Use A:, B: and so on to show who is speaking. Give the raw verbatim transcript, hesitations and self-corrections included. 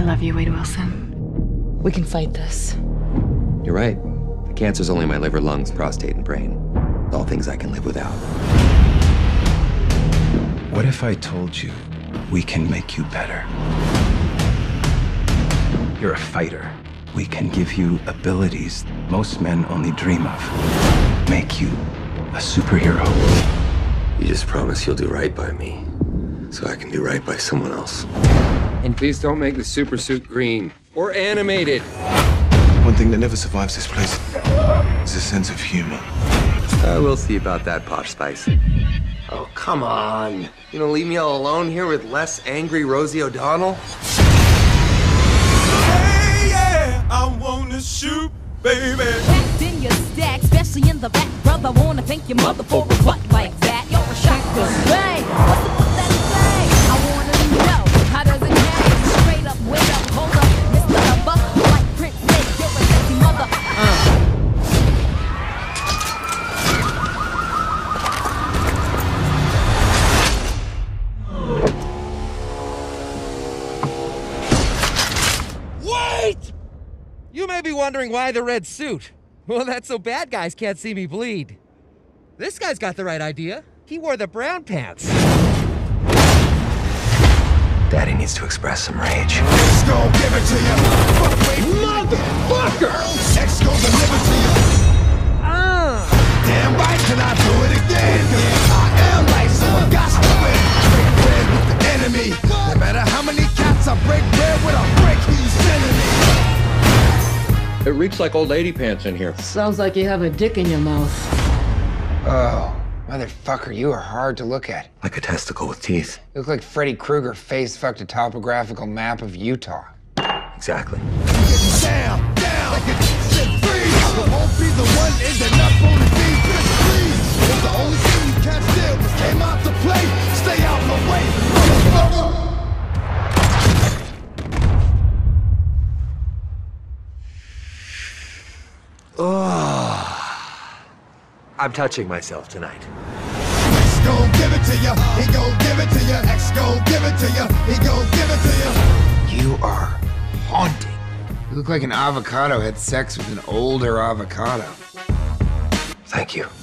A: love you, Wade Wilson. We can fight this.
B: You're right. The cancer's only my liver, lungs, prostate, and brain. All things I can live without.
C: What if I told you we can make you better? You're a fighter. We can give you abilities most men only dream of. Make you a superhero.
B: You just promise you'll do right by me, so I can do right by someone else. And please don't make the super suit green or animated.
C: One thing that never survives this place is a sense of humor.
B: Uh, we'll see about that, Posh Spice. Oh, come on. You gonna leave me all alone here with less angry Rosie O'Donnell?
D: Hey, yeah, I wanna shoot, baby.
E: Packed in your stack, especially in the back, brother. Wanna thank your mother for a butt like that. You're a shotgun. Hey, what's the fuck that say? I wanna know, how does it change? Straight up, wait up, hold up, Mister Buck, like Prince Nate, you're a sexy mother. Uh.
F: Wait! You may be wondering why the red suit. Well, that's so bad guys can't see me bleed. This guy's got the right idea. He wore the brown pants.
B: Daddy needs to express some rage.
D: X gon' give it to you. Motherfucker! X gon' deliver to you.
F: Ah!
D: Damn right, can I do it again? I am right, so I got to win. Break bread with the enemy. No matter how many cats I break bread with, I break who you sending me.
G: It reeks like old lady pants in here.
A: Sounds like you have a dick in your mouth.
H: Oh, motherfucker, you are hard to look at.
B: Like a testicle with teeth.
H: You look like Freddy Krueger face fucked a topographical map of Utah.
B: Exactly.
D: Down, down, like a shit freeze. I won't be the one ending up on the beat, bitch, please. It's the only thing you can't steal. This came out to play. Stay out my way, motherfucker.
B: Oh, I'm touching myself tonight.
D: X gon' give it to ya. He gon' give it to ya. X gon' give it to ya. He gon' give it to ya.
H: You are haunting. You look like an avocado had sex with an older avocado.
B: Thank you.